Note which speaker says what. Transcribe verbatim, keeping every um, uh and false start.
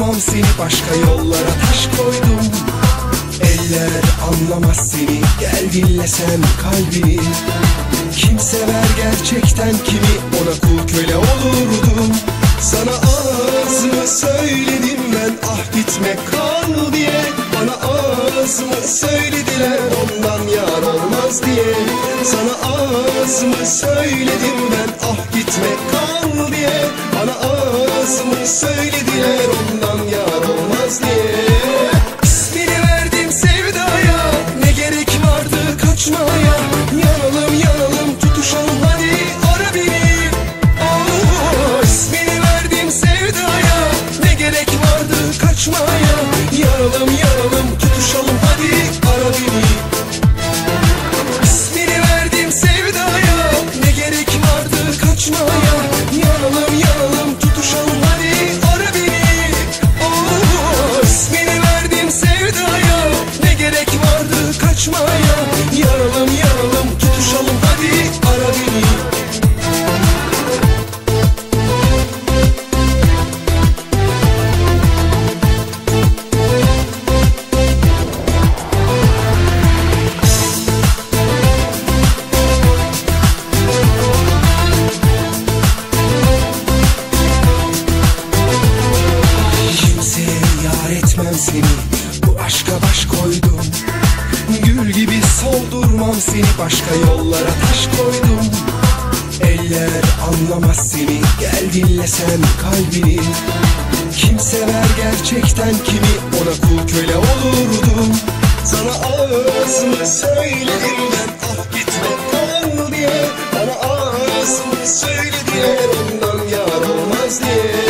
Speaker 1: soldurmam seni, başka yollara taş koydum. Eller anlamaz seni, gel dinle sen kalbini. Kim sever gerçekten kimi, ona kul köle olurdum. Sana az mı söyledim ben, ah gitme kal diye. Bana az mı söylediler, ondan yar olmaz diye. Sana az mı söyledim ben, ah gitme kal diye. Bana az mı söylediler, ondan yar olmaz diye. İsmini verdim sevdaya, ne gerek vardı kaçmaya. Yanalım yanalım tutuşalım hadi, ara beni. Oh, ismini verdim sevdaya, ne gerek vardı kaçmaya. Yanalım yanalım tutuşalım hadi, ara beni. İsmini verdim sevdaya, ne gerek vardı kaçmaya. Yanalım yanalım tutuşalım hadi, ara beni. Oh, ismini verdim sevdaya, ne gerek vardı kaçmaya. Yanalım yanalım tutuşalım hadi, ara beni. Etmem seni, bu aşka baş koydum. Gül gibi soldurmam seni, başka yollara taş koydum. Eller anlamaz seni, gel dinle sen kalbini. Kim sever gerçekten kimi, ona kul köle olurdum. Sana az mı söyledim ben, ah gitme kal diye. Bana az mı söylediler, ondan yar olmaz diye.